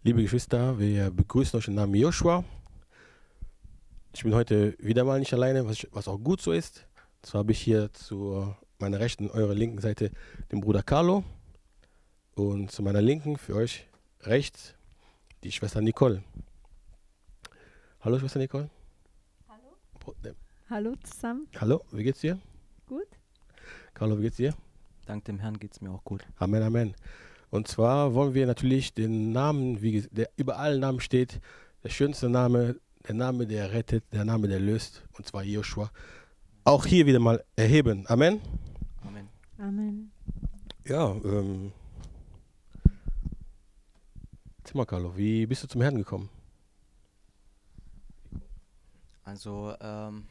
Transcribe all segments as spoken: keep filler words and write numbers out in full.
Liebe Geschwister, wir begrüßen euch im Namen Joshua. Ich bin heute wieder mal nicht alleine, was, was auch gut so ist. Und zwar habe ich hier zu meiner rechten, eurer linken Seite den Bruder Carlo und zu meiner linken, für euch rechts, die Schwester Nicole. Hallo Schwester Nicole. Hallo. Bro- äh, Hallo zusammen. Hallo, wie geht's dir? Gut. Carlo, wie geht's dir? Dank dem Herrn geht es mir auch gut. Amen, Amen. Und zwar wollen wir natürlich den Namen, wie ges- der über allen Namen steht, der schönste Name, der Name, der rettet, der Name, der löst, und zwar Joshua, auch hier wieder mal erheben. Amen. Amen. Amen. Ja, ähm, erzähl mal, Carlo, wie bist du zum Herrn gekommen? Also ähm,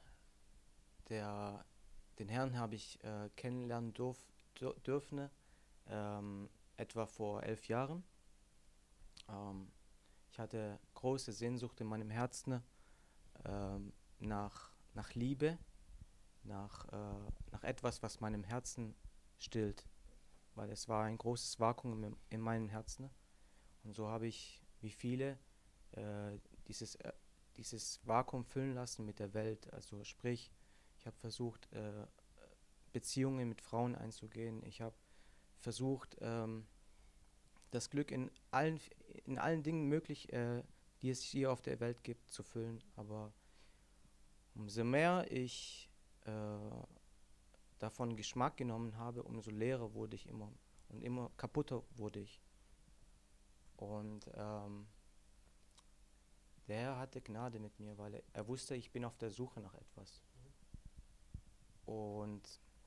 der, den Herrn habe ich äh, kennenlernen durf, dür- dürfen, ähm, etwa vor elf Jahren. Ähm, ich hatte große Sehnsucht in meinem Herzen ähm, nach, nach Liebe, nach, äh, nach etwas, was meinem Herzen stillt, weil es war ein großes Vakuum in, in meinem Herzen. Und so habe ich, wie viele, äh, dieses, äh, dieses Vakuum füllen lassen mit der Welt. Also sprich, ich habe versucht, äh, Beziehungen mit Frauen einzugehen. Ich habe versucht, ähm, das Glück in allen, in allen Dingen möglich, äh, die es hier auf der Welt gibt, zu füllen. Aber umso mehr ich äh, davon Geschmack genommen habe, umso leerer wurde ich immer und immer kaputter wurde ich. Und ähm, der Herr hatte Gnade mit mir, weil er, er wusste, ich bin auf der Suche nach etwas. Und,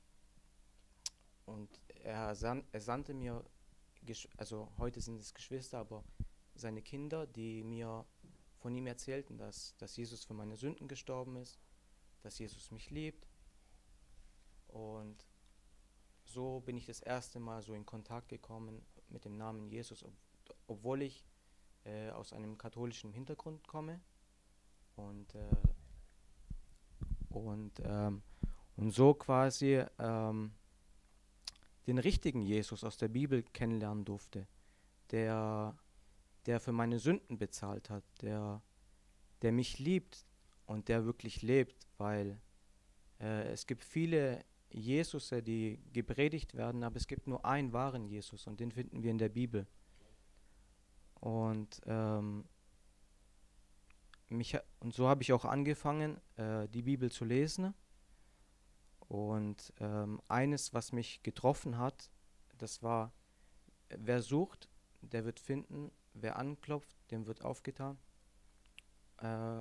und er, san, er sandte mir, Gesch- also heute sind es Geschwister, aber seine Kinder, die mir von ihm erzählten, dass, dass Jesus für meine Sünden gestorben ist, dass Jesus mich liebt. Und so bin ich das erste Mal so in Kontakt gekommen mit dem Namen Jesus, ob, obwohl ich äh, aus einem katholischen Hintergrund komme. Und, äh, und, ähm, und so quasi ähm, den richtigen Jesus aus der Bibel kennenlernen durfte, der, der für meine Sünden bezahlt hat, der, der mich liebt und der wirklich lebt, weil äh, es gibt viele Jesusse, die gepredigt werden, aber es gibt nur einen wahren Jesus und den finden wir in der Bibel. Und, ähm, mich, ha- und so habe ich auch angefangen, äh, die Bibel zu lesen. Und ähm, eines, was mich getroffen hat, das war, wer sucht, der wird finden, wer anklopft, dem wird aufgetan. Äh,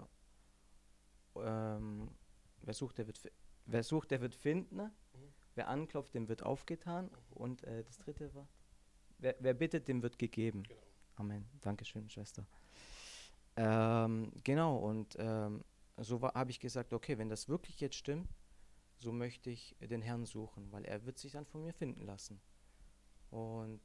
ähm, wer sucht, der wird, fi- wer sucht, der wird finden, wer anklopft, dem wird aufgetan. Und äh, das dritte war, wer, wer bittet, dem wird gegeben. Amen. Dankeschön, Schwester. Ähm, genau, und ähm, so habe ich gesagt, okay, wenn das wirklich jetzt stimmt, so möchte ich den Herrn suchen, weil er wird sich dann von mir finden lassen. Und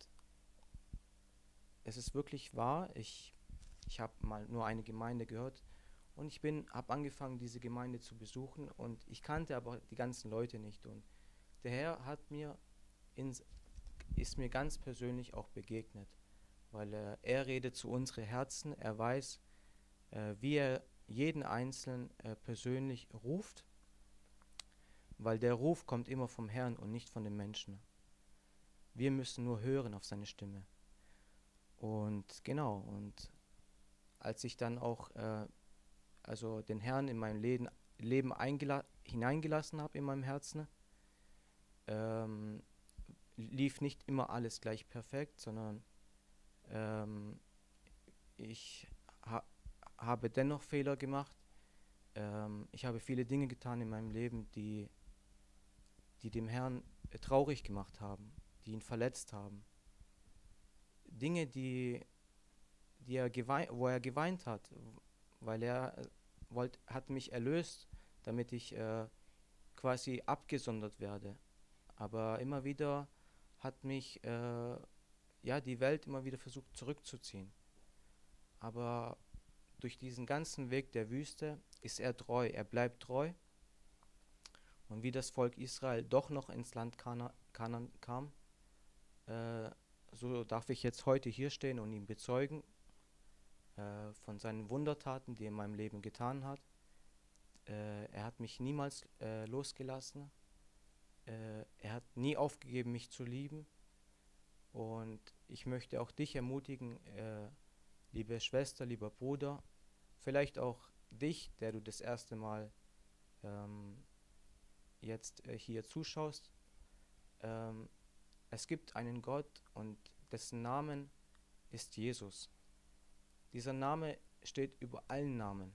es ist wirklich wahr, ich, ich habe mal nur eine Gemeinde gehört und ich bin, habe angefangen, diese Gemeinde zu besuchen und ich kannte aber die ganzen Leute nicht. Und der Herr hat mir ins, ist mir ganz persönlich auch begegnet, weil äh, er redet zu unseren Herzen, er weiß, äh, wie er jeden Einzelnen äh, persönlich ruft, weil der Ruf kommt immer vom Herrn und nicht von den Menschen. Wir müssen nur hören auf seine Stimme. Und genau, und als ich dann auch äh, also den Herrn in mein Leben, Leben eingela- hineingelassen habe in meinem Herzen, ähm, lief nicht immer alles gleich perfekt, sondern ähm, ich ha habe dennoch Fehler gemacht. Ähm, ich habe viele Dinge getan in meinem Leben, die, die dem Herrn äh, traurig gemacht haben, die ihn verletzt haben. Dinge, die, die er gewei wo er geweint hat, weil er äh, wollt, hat mich erlöst, damit ich äh, quasi abgesondert werde. Aber immer wieder hat mich äh, ja, die Welt immer wieder versucht zurückzuziehen. Aber durch diesen ganzen Weg der Wüste ist er treu, er bleibt treu. Und wie das Volk Israel doch noch ins Land Kana Kanaan kam, äh, so darf ich jetzt heute hier stehen und ihn bezeugen. äh, von seinen Wundertaten, die er in meinem Leben getan hat. Äh, er hat mich niemals äh, losgelassen. Äh, er hat nie aufgegeben, mich zu lieben. Und ich möchte auch dich ermutigen, äh, liebe Schwester, lieber Bruder, vielleicht auch dich, der du das erste Mal ähm, jetzt äh, hier zuschaust. Ähm, es gibt einen Gott und dessen Namen ist Jesus. Dieser Name steht über allen Namen.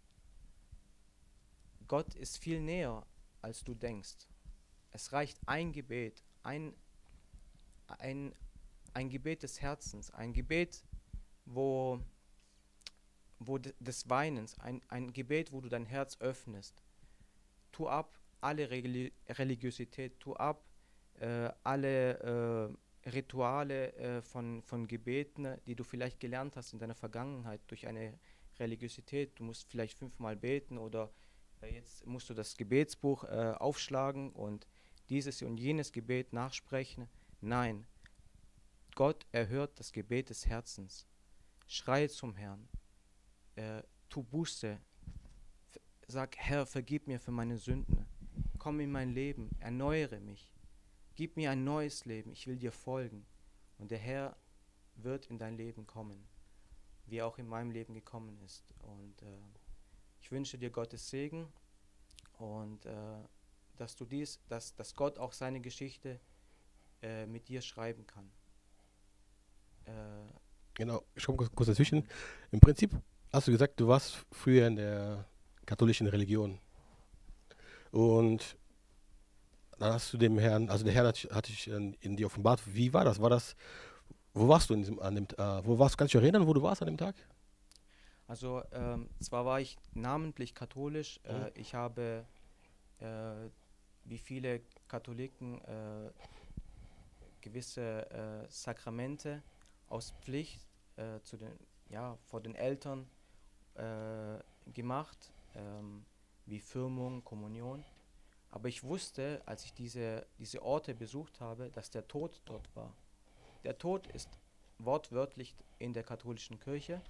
Gott ist viel näher, als du denkst. Es reicht ein Gebet, ein, ein, ein Gebet des Herzens, ein Gebet, wo, wo de, des Weinens, ein, ein Gebet, wo du dein Herz öffnest. Tu ab alle Religi Religiosität, tu ab äh, alle äh, Rituale äh, von, von Gebeten, die du vielleicht gelernt hast in deiner Vergangenheit durch eine Religiosität. Du musst vielleicht fünfmal beten oder äh, jetzt musst du das Gebetsbuch äh, aufschlagen und dieses und jenes Gebet nachsprechen. Nein, Gott erhört das Gebet des Herzens. Schreie zum Herrn, äh, tu Buße, sag, Herr, vergib mir für meine Sünden, komm in mein Leben, erneuere mich, gib mir ein neues Leben, ich will dir folgen. Und der Herr wird in dein Leben kommen, wie er auch in meinem Leben gekommen ist. Und äh, ich wünsche dir Gottes Segen und äh, dass du dies, dass, dass Gott auch seine Geschichte äh, mit dir schreiben kann. Äh, Genau, ich komme kurz, kurz dazwischen. Im Prinzip hast du gesagt, du warst früher in der katholischen Religion. Und dann hast du dem Herrn, also der Herr hat, hat dich in, in dir offenbart. Wie war das? War das, wo warst du in diesem, an dem, äh, wo warst du? Kannst du dich erinnern, wo du warst an dem Tag? Also ähm, zwar war ich namentlich katholisch, äh, Mhm. ich habe äh, wie viele Katholiken äh, gewisse äh, Sakramente aus Pflicht äh, zu den, ja, vor den Eltern äh, gemacht, ähm, wie Firmung, Kommunion. Aber ich wusste, als ich diese, diese Orte besucht habe, dass der Tod dort war. Der Tod ist wortwörtlich in der katholischen Kirche.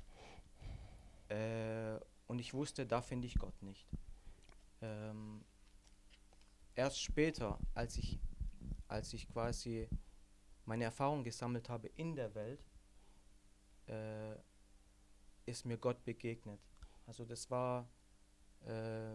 Äh, und ich wusste, da finde ich Gott nicht. Ähm, erst später, als ich, als ich quasi meine Erfahrung gesammelt habe in der Welt, äh, ist mir Gott begegnet. Also das war äh,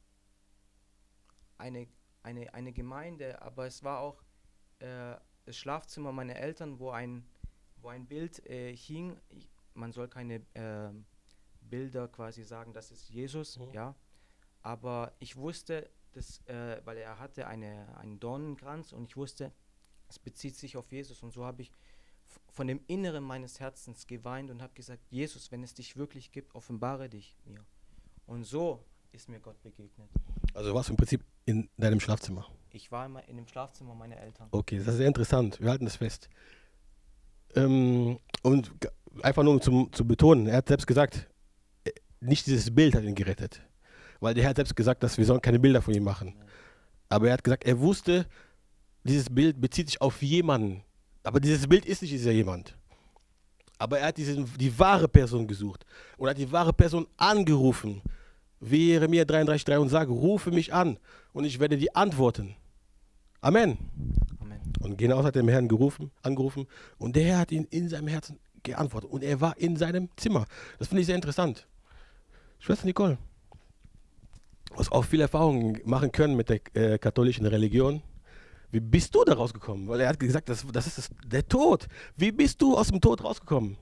eine, eine, eine Gemeinde, aber es war auch äh, das Schlafzimmer meiner Eltern, wo ein, wo ein Bild äh, hing. Ich, man soll keine äh, Bilder quasi sagen, das ist Jesus, Mhm. ja. Aber ich wusste, dass, äh, weil er hatte eine, einen Dornenkranz und ich wusste, es bezieht sich auf Jesus. Und so habe ich f- von dem Inneren meines Herzens geweint und habe gesagt, Jesus, wenn es dich wirklich gibt, offenbare dich mir. Und so ist mir Gott begegnet. Also warst du im Prinzip in deinem Schlafzimmer. Ich war immer in dem Schlafzimmer meiner Eltern. Okay, das ist sehr interessant. Wir halten das fest. Ähm, und g- einfach nur um zum, zu betonen, er hat selbst gesagt, äh, nicht dieses Bild hat ihn gerettet. Weil der Herr hat selbst gesagt, dass wir sollen keine Bilder von ihm machen. Amen. Aber er hat gesagt, er wusste, dieses Bild bezieht sich auf jemanden. Aber dieses Bild ist nicht dieser jemand. Aber er hat diesen, die wahre Person gesucht und hat die wahre Person angerufen. Wie Jeremia dreiunddreißig drei und sagt, rufe mich an und ich werde dir antworten. Amen. Amen. Und genau hat er dem Herrn gerufen, angerufen und der Herr hat ihn in seinem Herzen geantwortet und er war in seinem Zimmer. Das finde ich sehr interessant. Schwester Nicole, du hast auch viel Erfahrung machen können mit der äh, katholischen Religion. Wie bist du da rausgekommen? Weil er hat gesagt, das, das ist das, der Tod. Wie bist du aus dem Tod rausgekommen?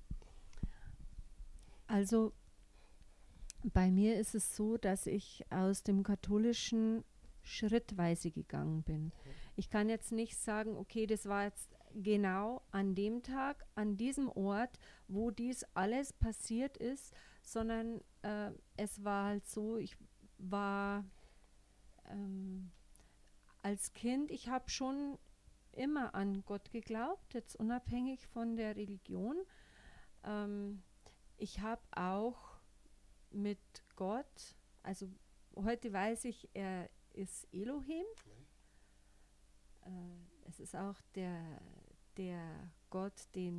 Also bei mir ist es so, dass ich aus dem Katholischen schrittweise gegangen bin. Ich kann jetzt nicht sagen, okay, das war jetzt genau an dem Tag, an diesem Ort, wo dies alles passiert ist, sondern äh, es war halt so, ich war ähm, als Kind, ich habe schon immer an Gott geglaubt, jetzt unabhängig von der Religion. Ähm, ich habe auch mit Gott, also heute weiß ich, er ist Elohim. Äh, es ist auch der, der Gott, den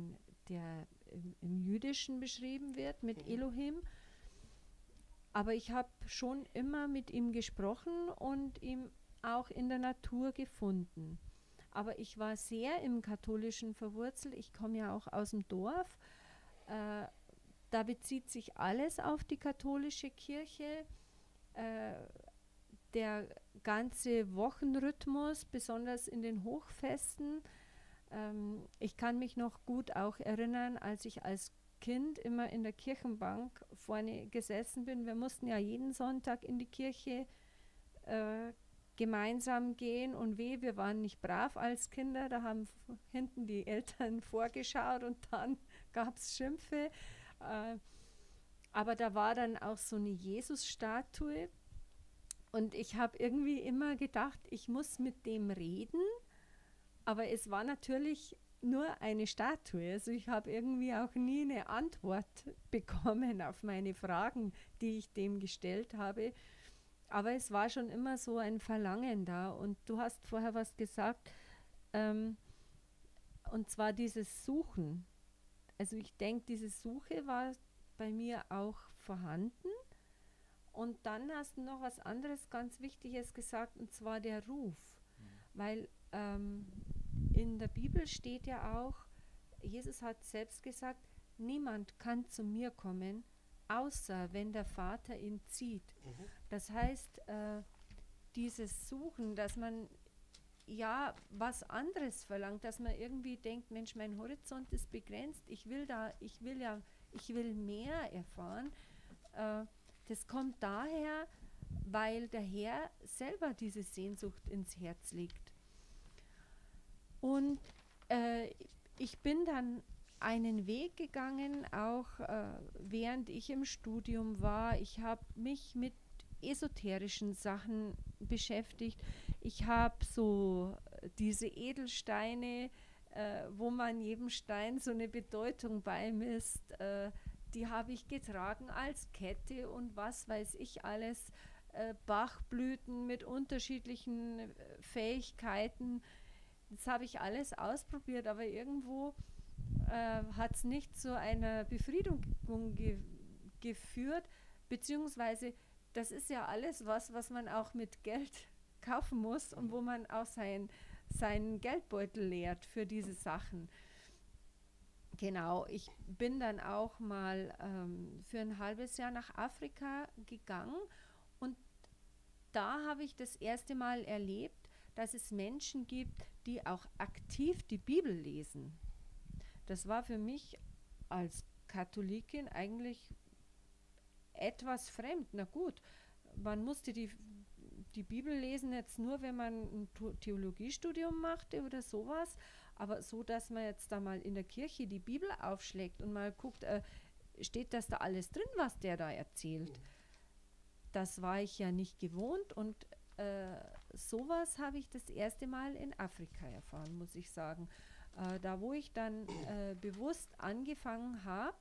der im, im Jüdischen beschrieben wird, mit Elohim. Aber ich habe schon immer mit ihm gesprochen und ihn auch in der Natur gefunden. Aber ich war sehr im Katholischen verwurzelt. Ich komme ja auch aus dem Dorf. Äh, da bezieht sich alles auf die katholische Kirche. Äh, der ganze Wochenrhythmus, besonders in den Hochfesten. Ähm, ich kann mich noch gut auch erinnern, als ich als Kind immer in der Kirchenbank vorne gesessen bin. Wir mussten ja jeden Sonntag in die Kirche äh, gemeinsam gehen und weh, wir waren nicht brav als Kinder, da haben f- hinten die Eltern vorgeschaut und dann gab es Schimpfe. Äh, aber da war dann auch so eine Jesus-Statue und ich habe irgendwie immer gedacht, ich muss mit dem reden, aber es war natürlich nur eine Statue. Also ich habe irgendwie auch nie eine Antwort bekommen auf meine Fragen, die ich dem gestellt habe. Aber es war schon immer so ein Verlangen da. Und du hast vorher was gesagt, ähm, und zwar dieses Suchen. Also ich denke, diese Suche war bei mir auch vorhanden. Und dann hast du noch was anderes ganz Wichtiges gesagt, und zwar der Ruf. Weil ähm, in der Bibel steht ja auch, Jesus hat selbst gesagt, niemand kann zu mir kommen, außer wenn der Vater ihn zieht. Mhm. Das heißt, äh, dieses Suchen, dass man ja was anderes verlangt, dass man irgendwie denkt, Mensch, mein Horizont ist begrenzt, ich will da, ich will ja, ich will mehr erfahren. Äh, das kommt daher, weil der Herr selber diese Sehnsucht ins Herz legt. Und äh, ich bin dann einen Weg gegangen, auch äh, während ich im Studium war. Ich habe mich mit esoterischen Sachen beschäftigt. Ich habe so diese Edelsteine, äh, wo man jedem Stein so eine Bedeutung beimisst, äh, die habe ich getragen als Kette und was weiß ich alles, äh, Bachblüten mit unterschiedlichen äh, Fähigkeiten. Das habe ich alles ausprobiert, aber irgendwo äh, hat es nicht zu einer Befriedigung ge geführt, beziehungsweise das ist ja alles was, was man auch mit Geld kaufen muss und wo man auch sein, seinen Geldbeutel leert für diese Sachen. Genau, ich bin dann auch mal ähm, für ein halbes Jahr nach Afrika gegangen und da habe ich das erste Mal erlebt, dass es Menschen gibt, die auch aktiv die Bibel lesen. Das war für mich als Katholikin eigentlich etwas fremd. Na gut, man musste die, die Bibel lesen jetzt nur, wenn man ein Theologiestudium machte oder sowas, aber so, dass man jetzt da mal in der Kirche die Bibel aufschlägt und mal guckt, äh, steht das da alles drin, was der da erzählt? Das war ich ja nicht gewohnt und äh, sowas habe ich das erste Mal in Afrika erfahren, muss ich sagen. Äh, da, wo ich dann äh, bewusst angefangen habe,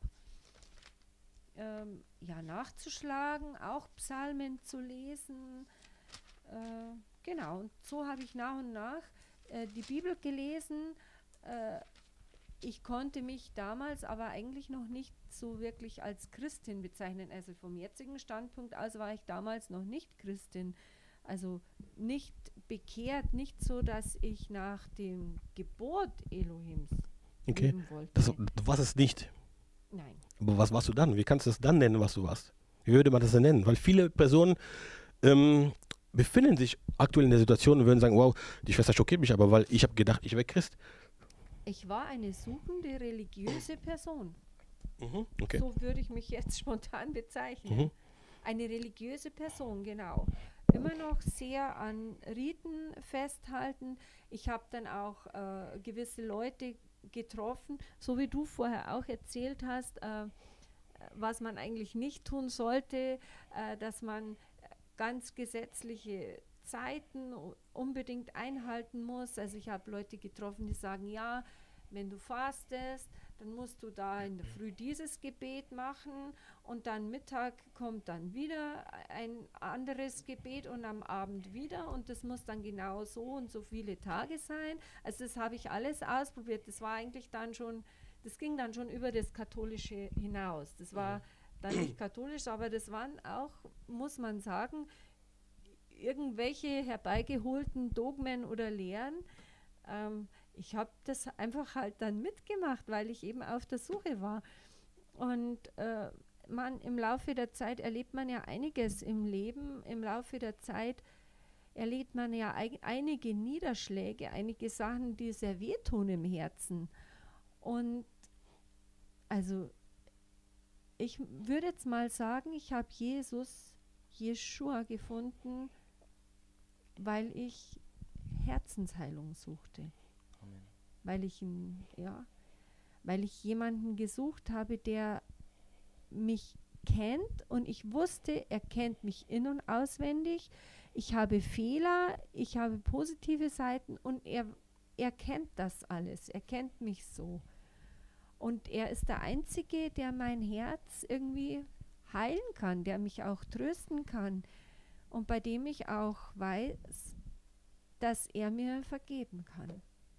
ähm, ja, nachzuschlagen, auch Psalmen zu lesen. Äh, genau, und so habe ich nach und nach äh, die Bibel gelesen. Äh, ich konnte mich damals aber eigentlich noch nicht so wirklich als Christin bezeichnen. Also vom jetzigen Standpunkt aus war ich damals noch nicht Christin. Also nicht bekehrt, nicht so, dass ich nach dem Gebot Elohims okay. leben wollte. Das, du warst es nicht. Nein. Aber was warst du dann? Wie kannst du es dann nennen, was du warst? Wie würde man das denn nennen? Weil viele Personen ähm, befinden sich aktuell in der Situation und würden sagen, wow, die Schwester schockiert mich aber, weil ich habe gedacht, ich wäre Christ. Ich war eine suchende religiöse Person. Mhm, okay. So würde ich mich jetzt spontan bezeichnen. Mhm. Eine religiöse Person, genau. Immer noch sehr an Riten festhalten. Ich habe dann auch äh, gewisse Leute getroffen, so wie du vorher auch erzählt hast, äh, was man eigentlich nicht tun sollte, äh, dass man ganz gesetzliche Zeiten unbedingt einhalten muss. Also ich habe Leute getroffen, die sagen, ja, wenn du fastest, dann musst du da in der Früh dieses Gebet machen und dann Mittag kommt dann wieder ein anderes Gebet und am Abend wieder und das muss dann genau so und so viele Tage sein. Also das habe ich alles ausprobiert. Das war eigentlich dann schon das ging dann schon über das Katholische hinaus. Das war dann nicht katholisch, aber das waren auch, muss man sagen, irgendwelche herbeigeholten Dogmen oder Lehren. Ähm, ich habe das einfach halt dann mitgemacht, weil ich eben auf der Suche war. Und äh, man, im Laufe der Zeit erlebt man ja einiges im Leben. Im Laufe der Zeit erlebt man ja eig- einige Niederschläge, einige Sachen, die sehr wehtun im Herzen. Und also ich würde jetzt mal sagen, ich habe Jesus, Jeschua gefunden, weil ich Herzensheilung suchte. Amen. Weil ich ihn, ja, weil ich jemanden gesucht habe, der mich kennt und ich wusste, er kennt mich in- und auswendig. Ich habe Fehler, ich habe positive Seiten und er, er kennt das alles. Er kennt mich so. Und er ist der Einzige, der mein Herz irgendwie heilen kann, der mich auch trösten kann und bei dem ich auch weiß, dass er mir vergeben kann.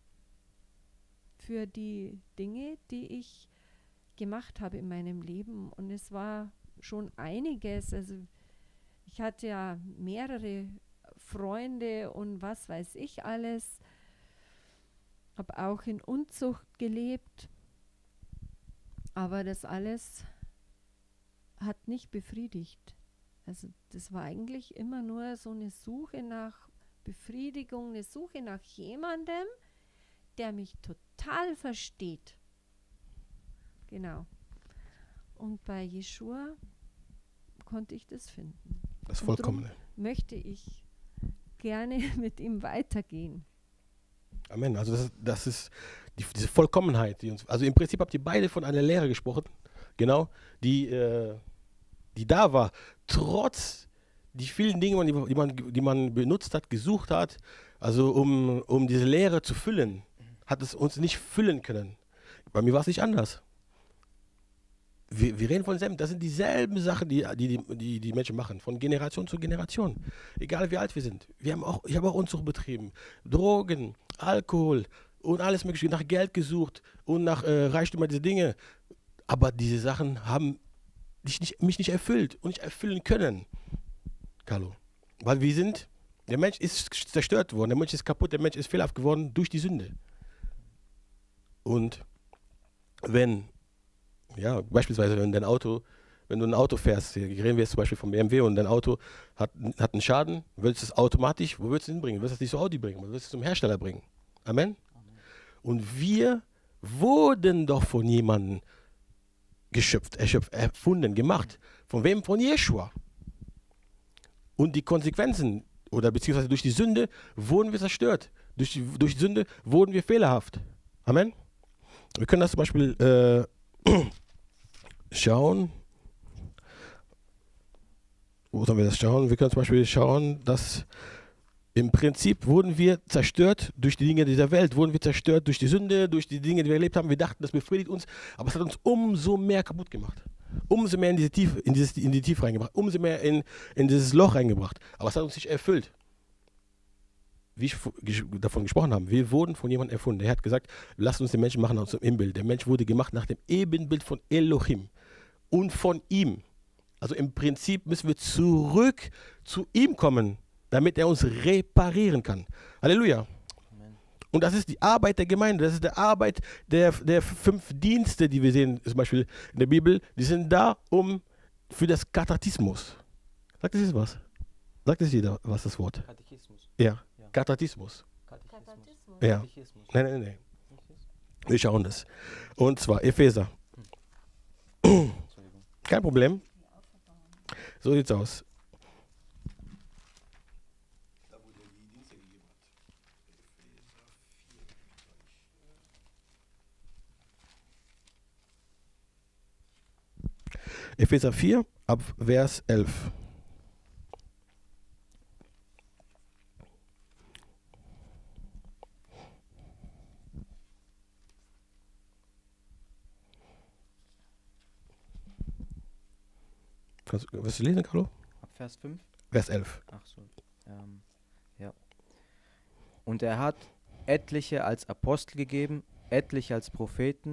Für die Dinge, die ich gemacht habe in meinem Leben. Und es war schon einiges. Also ich hatte ja mehrere Freunde und was weiß ich alles. Habe auch in Unzucht gelebt. Aber das alles hat nicht befriedigt. Also das war eigentlich immer nur so eine Suche nach Befriedigung, eine Suche nach jemandem, der mich total versteht. Genau. Und bei Jeschua konnte ich das finden. Das Und drum Vollkommene. möchte ich gerne mit ihm weitergehen. Amen. Also das ist, das ist die, diese Vollkommenheit, die uns. Also im Prinzip habt ihr beide von einer Lehre gesprochen, genau, die, äh, die da war, trotz die vielen Dinge, die, die, man, die man benutzt hat, gesucht hat, also um, um diese Lehre zu füllen, hat es uns nicht füllen können. Bei mir war es nicht anders. Wir, wir reden von selben, das sind dieselben Sachen, die die, die die Menschen machen, von Generation zu Generation. Egal wie alt wir sind. Wir haben auch, ich habe auch Unzucht betrieben. Drogen, Alkohol und alles mögliche, nach Geld gesucht und nach äh, Reichtum, diese Dinge. Aber diese Sachen haben mich nicht, mich nicht erfüllt und nicht erfüllen können, Carlo. Weil wir sind, der Mensch ist zerstört worden, der Mensch ist kaputt, der Mensch ist fehlerhaft geworden durch die Sünde. Und wenn Ja, beispielsweise, wenn dein Auto, wenn du ein Auto fährst, hier reden wir jetzt zum Beispiel vom B M W und dein Auto hat, hat einen Schaden, willst du es automatisch, wo willst du es hinbringen? Du willst es nicht zu Audi bringen, du willst es zum Hersteller bringen. Amen? Amen. Und wir wurden doch von jemandem geschöpft, erschöpft, erfunden, gemacht. Von wem? Von Jeschua. Und die Konsequenzen, oder beziehungsweise durch die Sünde, wurden wir zerstört. Durch die, durch die Sünde wurden wir fehlerhaft. Amen? Wir können das zum Beispiel äh, schauen, wo sollen wir das schauen? Wir können zum Beispiel schauen, dass im Prinzip wurden wir zerstört durch die Dinge dieser Welt, wurden wir zerstört durch die Sünde, durch die Dinge, die wir erlebt haben. Wir dachten, das befriedigt uns, aber es hat uns umso mehr kaputt gemacht. Umso mehr in, diese Tiefe, in, dieses, in die Tiefe reingebracht, umso mehr in, in dieses Loch reingebracht. Aber es hat uns nicht erfüllt. Wie ich davon gesprochen habe, wir wurden von jemandem erfunden. Er hat gesagt, lasst uns den Menschen machen aus dem Ebenbild. Der Mensch wurde gemacht nach dem Ebenbild von Elohim und von ihm. Also im Prinzip müssen wir zurück zu ihm kommen, damit er uns reparieren kann. Halleluja. Amen. Und das ist die Arbeit der Gemeinde, das ist die Arbeit der, der fünf Dienste, die wir sehen, zum Beispiel in der Bibel, die sind da, um für das Katechismus. Sagt es jetzt was? Sagt es jeder, was das Wort? Katechismus. Ja. Katechismus. Katechismus. Ja. Katechismus. Nein, nein, nein. Wir schauen das. Und zwar Epheser. Hm. Kein Problem. So sieht's aus. Epheser vier, ab Vers elf. Kannst, willst du lesen, Carlo? Ab Vers fünf? Vers elf. Ach so. Ähm, ja. Und er hat etliche als Apostel gegeben, etliche als Propheten,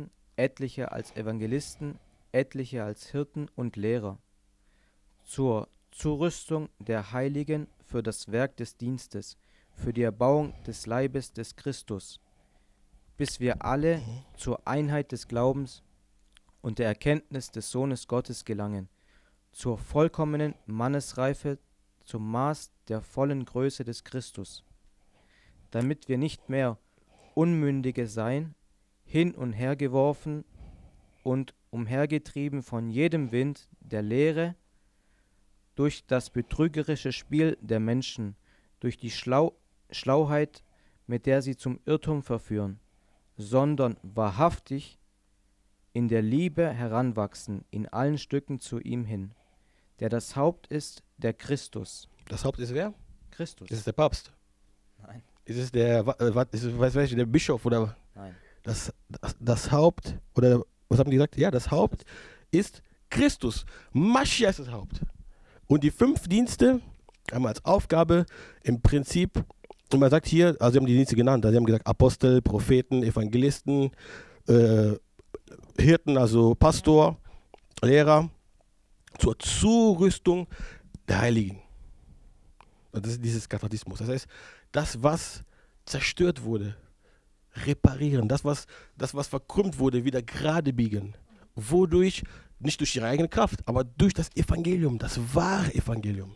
etliche als Evangelisten, etliche als Hirten und Lehrer, zur Zurüstung der Heiligen für das Werk des Dienstes, für die Erbauung des Leibes des Christus, bis wir alle zur Einheit des Glaubens und der Erkenntnis des Sohnes Gottes gelangen, zur vollkommenen Mannesreife, zum Maß der vollen Größe des Christus, damit wir nicht mehr Unmündige seien, hin und her geworfen und umhergetrieben von jedem Wind der Lehre, durch das betrügerische Spiel der Menschen, durch die Schlau Schlauheit, mit der sie zum Irrtum verführen, sondern wahrhaftig in der Liebe heranwachsen, in allen Stücken zu ihm hin, der das Haupt ist, der Christus. Das Haupt ist wer? Christus. Ist es der Papst? Nein. Ist es der, wa- äh, wat- ist es, weiß welche, der Bischof oder Nein. das, das, das Haupt, oder was haben die gesagt? Ja, das Haupt ist Christus. Maschia ist das Haupt. Und die fünf Dienste haben als Aufgabe im Prinzip, und man sagt hier, also sie haben die Dienste genannt, also sie haben gesagt Apostel, Propheten, Evangelisten, äh, Hirten, also Pastor, Lehrer, zur Zurüstung der Heiligen. Und das ist dieses Kathatismus. Das heißt, das, was zerstört wurde, reparieren, das, was, das, was verkrümmt wurde, wieder gerade biegen. Wodurch? Nicht durch ihre eigene Kraft, aber durch das Evangelium, das wahre Evangelium.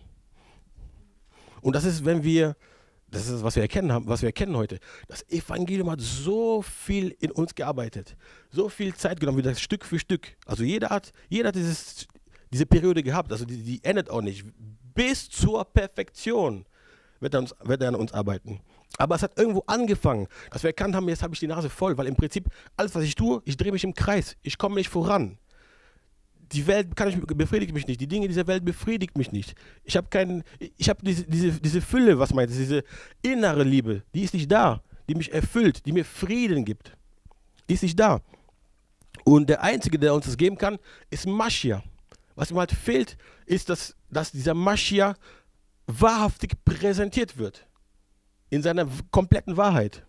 Und das ist, wenn wir, das ist, was wir erkennen haben, was wir erkennen heute. Das Evangelium hat so viel in uns gearbeitet, so viel Zeit genommen, wieder Stück für Stück. Also jeder hat, jeder hat dieses, diese Periode gehabt, also die, die endet auch nicht. Bis zur Perfektion wird er, uns, wird er an uns arbeiten. Aber es hat irgendwo angefangen, dass wir erkannt haben, jetzt habe ich die Nase voll, weil im Prinzip alles, was ich tue, ich drehe mich im Kreis, ich komme nicht voran. Die Welt kann ich, befriedigt mich nicht, die Dinge dieser Welt befriedigt mich nicht. Ich habe keinen, ich habe diese, diese, diese Fülle, was meint, diese innere Liebe, die ist nicht da, die mich erfüllt, die mir Frieden gibt. Die ist nicht da. Und der Einzige, der uns das geben kann, ist Maschia. Was ihm halt fehlt, ist, dass, dass dieser Maschia wahrhaftig präsentiert wird. In seiner kompletten Wahrheit.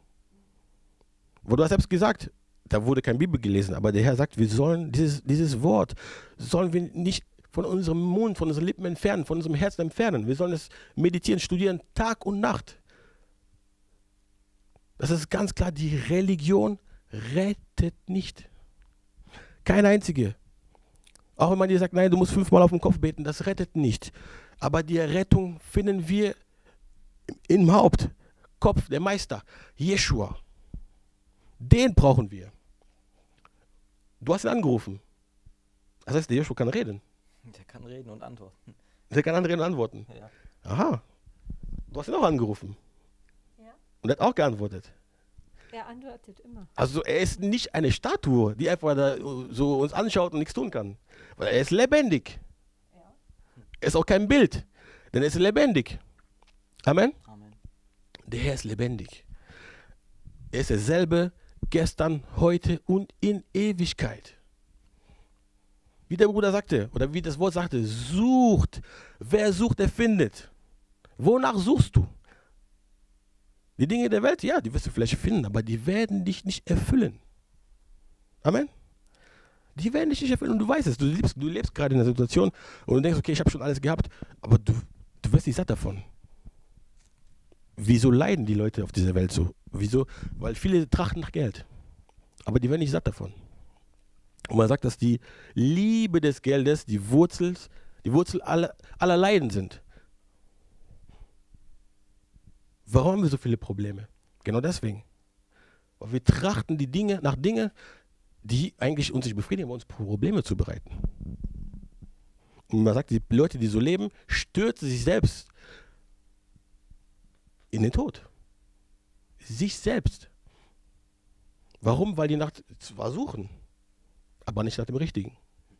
Wo du hast selbst gesagt, da wurde keine Bibel gelesen, aber der Herr sagt, wir sollen dieses, dieses Wort, sollen wir nicht von unserem Mund, von unseren Lippen entfernen, von unserem Herzen entfernen. Wir sollen es meditieren, studieren, Tag und Nacht. Das ist ganz klar, die Religion rettet nicht. Keine einzige. Auch wenn man dir sagt, nein, du musst fünfmal auf den Kopf beten, das rettet nicht. Aber die Rettung finden wir im Haupt, Kopf, der Meister, Jeschua. Den brauchen wir. Du hast ihn angerufen. Das heißt, der Jeschua kann reden. Der kann reden und antworten. Der kann reden und antworten. Ja. Aha. Du hast ihn auch angerufen. Ja. Und er hat auch geantwortet. Er antwortet immer. Also er ist nicht eine Statue, die einfach da so uns anschaut und nichts tun kann. Weil er ist lebendig. Ja. Er ist auch kein Bild, denn er ist lebendig. Amen. Amen. Der Herr ist lebendig. Er ist derselbe gestern, heute und in Ewigkeit. Wie der Bruder sagte, oder wie das Wort sagte, sucht. Wer sucht, der findet. Wonach suchst du? Die Dinge der Welt, ja, die wirst du vielleicht finden, aber die werden dich nicht erfüllen. Amen. Die werden dich nicht erfüllen und du weißt es. Du lebst, du lebst gerade in einer Situation und du denkst, okay, ich habe schon alles gehabt, aber du, du wirst nicht satt davon. Wieso leiden die Leute auf dieser Welt so? Wieso? Weil viele trachten nach Geld, aber die werden nicht satt davon. Und man sagt, dass die Liebe des Geldes die Wurzel, die Wurzel aller, aller Leiden sind. Warum haben wir so viele Probleme? Genau deswegen. Weil wir trachten die Dinge nach Dingen, die eigentlich uns nicht befriedigen, aber uns Probleme zu bereiten. Und man sagt, die Leute, die so leben, stürzen sich selbst in den Tod. Sich selbst. Warum? Weil die nach zwar suchen, aber nicht nach dem Richtigen.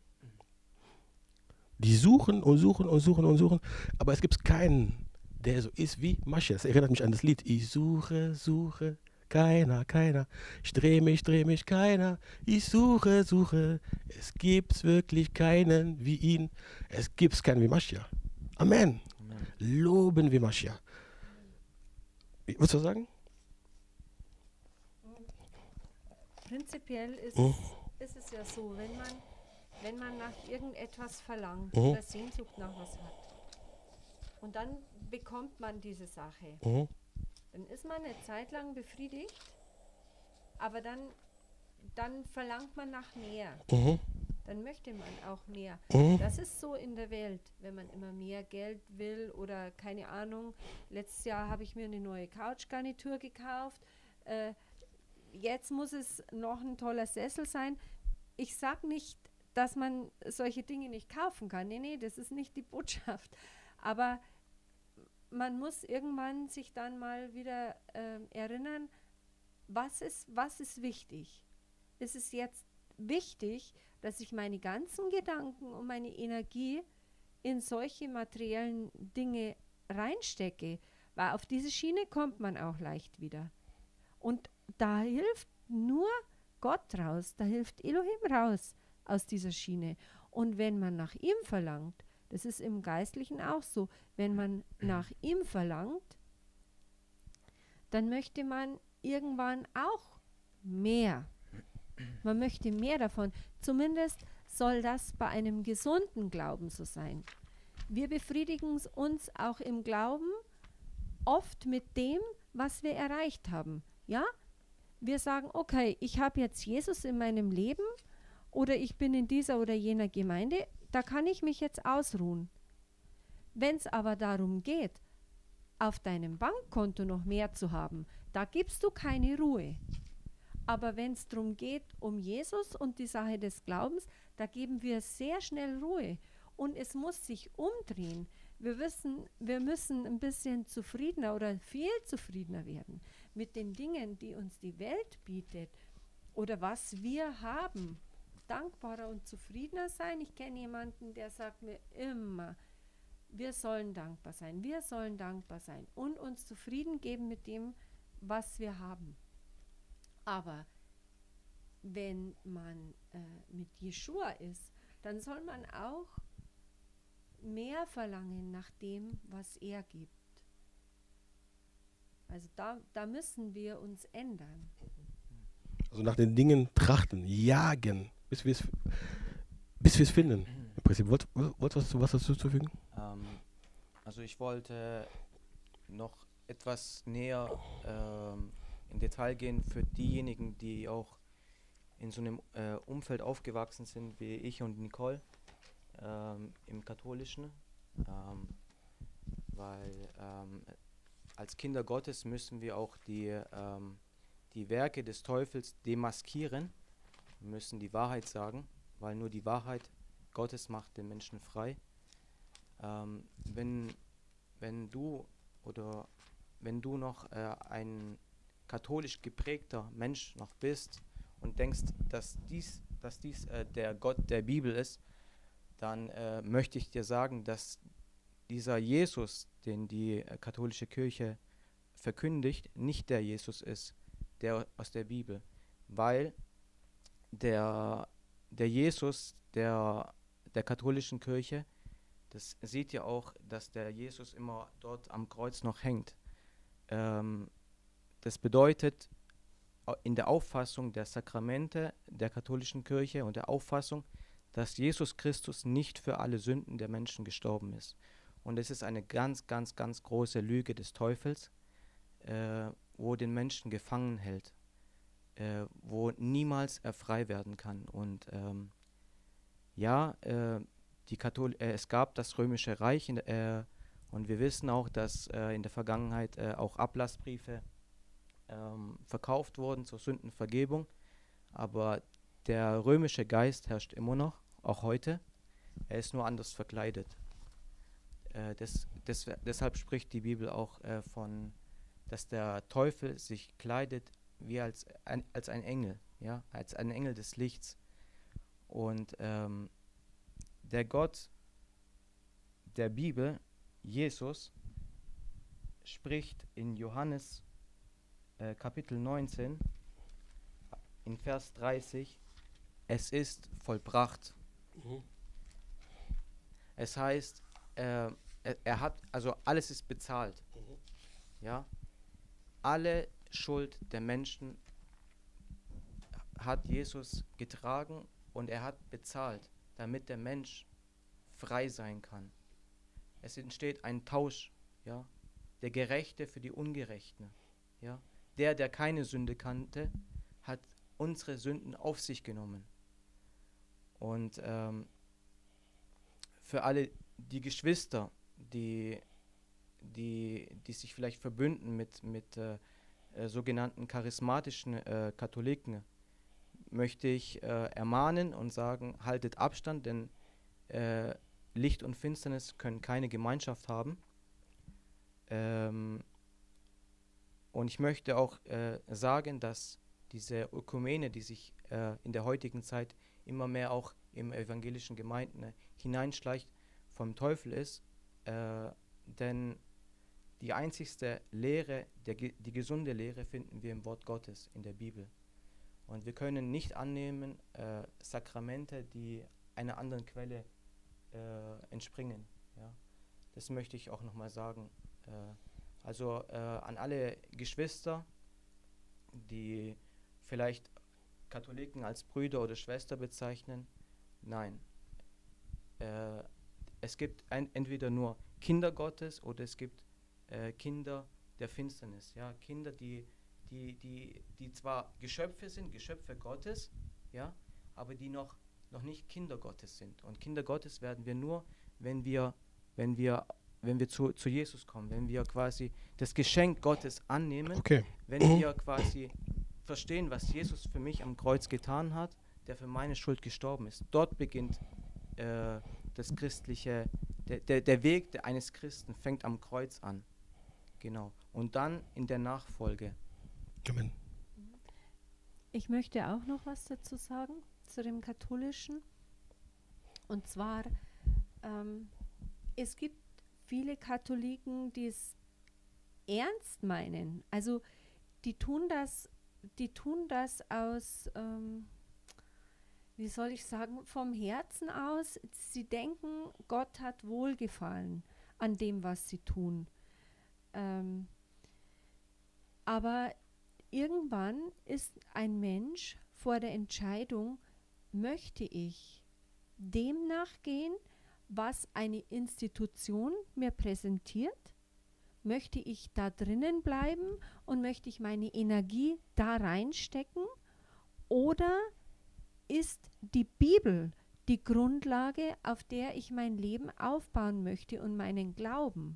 Die suchen und suchen und suchen und suchen, aber es gibt keinen, der so ist wie Maschia. Das erinnert mich an das Lied. Ich suche, suche, keiner, keiner. Ich drehe mich, drehe mich, keiner. Ich suche, suche. Es gibt wirklich keinen wie ihn. Es gibt keinen wie Maschia. Amen. Amen. Loben wir Maschia. Willst du was sagen? Prinzipiell ist Oh. es ist es ja so, wenn man, wenn man nach irgendetwas verlangt Mhm. oder Sehnsucht nach was hat und dann bekommt man diese Sache, Mhm. dann ist man eine Zeit lang befriedigt, aber dann, dann verlangt man nach mehr. Mhm. Dann möchte man auch mehr. Mhm. Das ist so in der Welt, wenn man immer mehr Geld will oder keine Ahnung. Letztes Jahr habe ich mir eine neue Couchgarnitur gekauft. Äh, jetzt muss es noch ein toller Sessel sein. Ich sage nicht, dass man solche Dinge nicht kaufen kann. Nee, nee, das ist nicht die Botschaft. Aber man muss irgendwann sich dann mal wieder äh, erinnern, was ist, was ist wichtig? Ist es jetzt wichtig, dass ich meine ganzen Gedanken und meine Energie in solche materiellen Dinge reinstecke? Weil auf diese Schiene kommt man auch leicht wieder. Und da hilft nur Gott raus, da hilft Elohim raus aus dieser Schiene. Und wenn man nach ihm verlangt, das ist im Geistlichen auch so, wenn man nach ihm verlangt, dann möchte man irgendwann auch mehr. Man möchte mehr davon. Zumindest soll das bei einem gesunden Glauben so sein. Wir befriedigen uns auch im Glauben oft mit dem, was wir erreicht haben. Ja? Wir sagen, okay, ich habe jetzt Jesus in meinem Leben oder ich bin in dieser oder jener Gemeinde, da kann ich mich jetzt ausruhen. Wenn es aber darum geht, auf deinem Bankkonto noch mehr zu haben, da gibst du keine Ruhe. Aber wenn es darum geht, um Jesus und die Sache des Glaubens, da geben wir sehr schnell Ruhe. Und es muss sich umdrehen. Wir wissen, wir müssen ein bisschen zufriedener oder viel zufriedener werden mit den Dingen, die uns die Welt bietet oder was wir haben. Dankbarer und zufriedener sein. Ich kenne jemanden, der sagt mir immer, wir sollen dankbar sein, wir sollen dankbar sein und uns zufrieden geben mit dem, was wir haben. Aber wenn man äh, mit Jeschua ist, dann soll man auch mehr verlangen nach dem, was er gibt. Also da, da müssen wir uns ändern. Also nach den Dingen trachten, jagen, bis wir es bis wir es finden. Im Prinzip, wolltest wolltest du was dazu zufügen? Ähm, also ich wollte noch etwas näher ähm, in Detail gehen für diejenigen, die auch in so einem äh, Umfeld aufgewachsen sind wie ich und Nicole ähm, im Katholischen, ähm, weil ähm, als Kinder Gottes müssen wir auch die, ähm, die Werke des Teufels demaskieren, wir müssen die Wahrheit sagen, weil nur die Wahrheit Gottes macht den Menschen frei. Ähm, wenn, wenn du oder wenn du noch äh, ein katholisch geprägter Mensch noch bist und denkst, dass dies, dass dies äh, der Gott der Bibel ist, dann äh, möchte ich dir sagen, dass dieser Jesus, den die äh, katholische Kirche verkündigt, nicht der Jesus ist, der aus der Bibel, weil der, der Jesus der, der katholischen Kirche, das sieht ja auch, dass der Jesus immer dort am Kreuz noch hängt. Ähm, das bedeutet, in der Auffassung der Sakramente der katholischen Kirche und der Auffassung, dass Jesus Christus nicht für alle Sünden der Menschen gestorben ist. Und es ist eine ganz, ganz, ganz große Lüge des Teufels, äh, wo den Menschen gefangen hält, äh, wo niemals er frei werden kann. Und ähm, ja, äh, die Kathol äh, es gab das Römische Reich in der, äh, und wir wissen auch, dass äh, in der Vergangenheit äh, auch Ablassbriefe ähm, verkauft wurden zur Sündenvergebung. Aber der römische Geist herrscht immer noch, auch heute. Er ist nur anders verkleidet. Äh, des, des, deshalb spricht die Bibel auch äh, von, dass der Teufel sich kleidet wie als ein, als ein Engel, ja, als ein Engel des Lichts. Und ähm, der Gott der Bibel, Jesus, spricht in Johannes äh, Kapitel neunzehn, in Vers dreißig, es ist vollbracht. Mhm. Es heißt, äh, er, er hat, also alles ist bezahlt. Mhm. Ja, alle Schuld der Menschen hat Jesus getragen und er hat bezahlt, damit der Mensch frei sein kann. Es entsteht ein Tausch, ja, der Gerechte für die Ungerechten, ja. Der, der keine Sünde kannte, hat unsere Sünden auf sich genommen. Und ähm, für alle die Geschwister, die, die, die sich vielleicht verbünden mit, mit äh, äh, sogenannten charismatischen äh, Katholiken, möchte ich äh, ermahnen und sagen, haltet Abstand, denn äh, Licht und Finsternis können keine Gemeinschaft haben. Ähm, und ich möchte auch äh, sagen, dass diese Ökumene, die sich äh, in der heutigen Zeit immer mehr auch im evangelischen Gemeinden äh, hineinschleicht, vom Teufel ist, äh, denn die einzigste Lehre, der, die gesunde Lehre finden wir im Wort Gottes, in der Bibel. Und wir können nicht annehmen äh, Sakramente, die einer anderen Quelle äh, entspringen. Ja? Das möchte ich auch nochmal sagen. Äh, also äh, an alle Geschwister, die vielleicht Katholiken als Brüder oder Schwester bezeichnen, nein. Äh, es gibt ein, entweder nur Kinder Gottes oder es gibt äh, Kinder der Finsternis. Ja? Kinder, die, die, die, die zwar Geschöpfe sind, Geschöpfe Gottes, ja, aber die noch, noch nicht Kinder Gottes sind. Und Kinder Gottes werden wir nur, wenn wir, wenn wir, wenn wir zu, zu Jesus kommen, wenn wir quasi das Geschenk Gottes annehmen, Okay. wenn wir quasi verstehen, was Jesus für mich am Kreuz getan hat, der für meine Schuld gestorben ist. Dort beginnt äh, das christliche, der, der, der Weg der, eines Christen fängt am Kreuz an. Genau. Und dann in der Nachfolge. Amen. Ich möchte auch noch was dazu sagen, zu dem Katholischen. Und zwar, ähm, es gibt viele Katholiken, die es ernst meinen. Also die tun das, die tun das aus, ähm, wie soll ich sagen, vom Herzen aus. Sie denken, Gott hat Wohlgefallen an dem, was sie tun. Ähm, aber irgendwann ist ein Mensch vor der Entscheidung, möchte ich dem nachgehen, was eine Institution mir präsentiert? Möchte ich da drinnen bleiben und möchte ich meine Energie da reinstecken? Oder ist die Bibel die Grundlage, auf der ich mein Leben aufbauen möchte und meinen Glauben?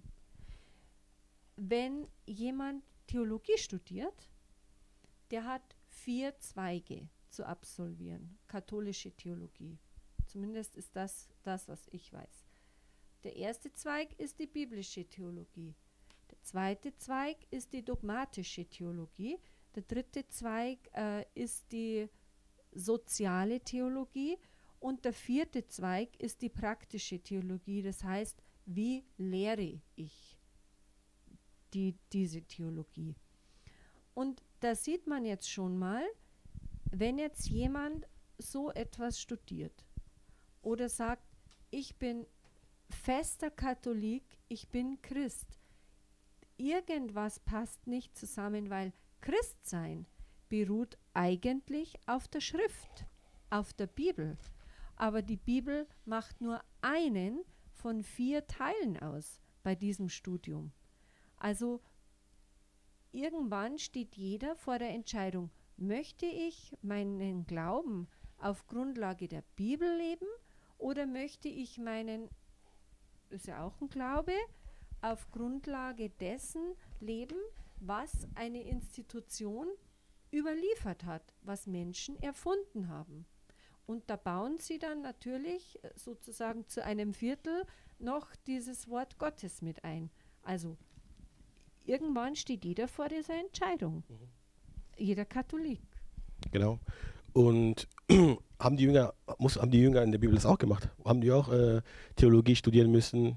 Wenn jemand Theologie studiert, der hat vier Zweige zu absolvieren, katholische Theologie. Zumindest ist das das, was ich weiß. Der erste Zweig ist die biblische Theologie. Der zweite Zweig ist die dogmatische Theologie. Der dritte Zweig äh, ist die soziale Theologie. Und der vierte Zweig ist die praktische Theologie. Das heißt, wie lehre ich die, diese Theologie? Und da sieht man jetzt schon mal, wenn jetzt jemand so etwas studiert oder sagt, ich bin fester Katholik, ich bin Christ, irgendwas passt nicht zusammen, weil Christsein beruht eigentlich auf der Schrift, auf der Bibel. Aber die Bibel macht nur einen von vier Teilen aus bei diesem Studium. Also irgendwann steht jeder vor der Entscheidung, möchte ich meinen Glauben auf Grundlage der Bibel leben oder möchte ich meinen, ist ja auch ein Glaube, auf Grundlage dessen leben, was eine Institution überliefert hat, was Menschen erfunden haben. Und da bauen sie dann natürlich sozusagen zu einem Viertel noch dieses Wort Gottes mit ein. Also irgendwann steht jeder vor dieser Entscheidung. Mhm. Jeder Katholik. Genau. Und haben die Jünger, muss, haben die Jünger in der Bibel das auch gemacht? Haben die auch äh, Theologie studieren müssen?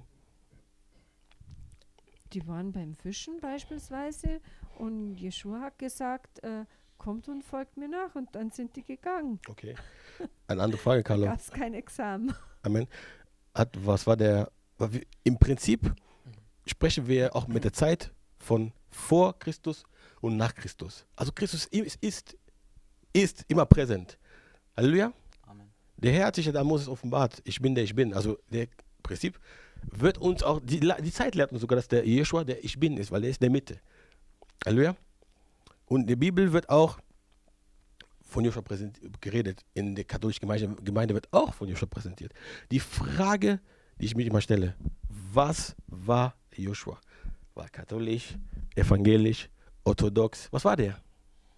Die waren beim Fischen beispielsweise und Jeschua hat gesagt, äh, kommt und folgt mir nach, und dann sind die gegangen. Okay. Eine andere Frage, Carlo. Da gab es kein Examen. Amen. Hat, was war der, im Prinzip sprechen wir auch mit der Zeit von vor Christus und nach Christus. Also Christus ist, ist ist immer präsent. Halleluja. Amen. Der Herr hat sich ja da Moses offenbart. Ich bin, der ich bin. Also der Prinzip wird uns auch, die, die Zeit lehrt uns sogar, dass der Jeschua der Ich Bin ist, weil der ist in der Mitte. Halleluja. Und in der Bibel wird auch von Joshua geredet. In der katholischen Gemeinde, Gemeinde wird auch von Joshua präsentiert. Die Frage, die ich mir immer stelle, was war Joshua? War katholisch, evangelisch, orthodox? Was war der?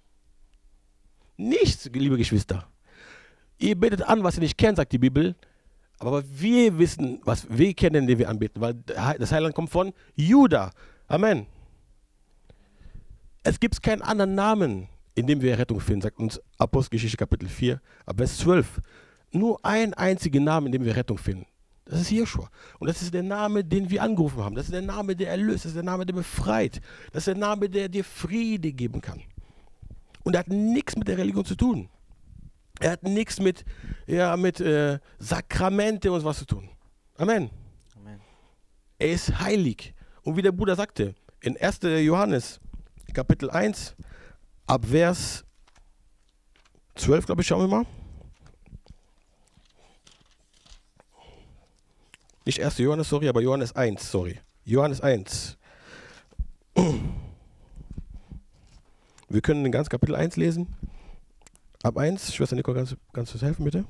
Nichts, liebe Geschwister. Ihr betet an, was ihr nicht kennt, sagt die Bibel. Aber wir wissen, was wir kennen, den wir anbeten, weil das Heiland kommt von Juda. Amen. Es gibt keinen anderen Namen, in dem wir Rettung finden, sagt uns Apostelgeschichte Kapitel vier, ab Vers zwölf. Nur ein einziger Name, in dem wir Rettung finden. Das ist Jeschua. Und das ist der Name, den wir angerufen haben. Das ist der Name, der erlöst. Das ist der Name, der befreit. Das ist der Name, der dir Friede geben kann. Und er hat nichts mit der Religion zu tun. Er hat nichts mit, ja, mit äh, Sakramente und was zu tun. Amen. Amen. Er ist heilig. Und wie der Bruder sagte, in erster Johannes Kapitel eins, ab Vers zwölf, glaube ich, schauen wir mal. Nicht erster Johannes, sorry, aber Johannes eins, sorry. Johannes eins. Wir können den ganzen Kapitel eins lesen. Ab eins, Schwester Nicole, kannst, kannst du uns helfen, bitte?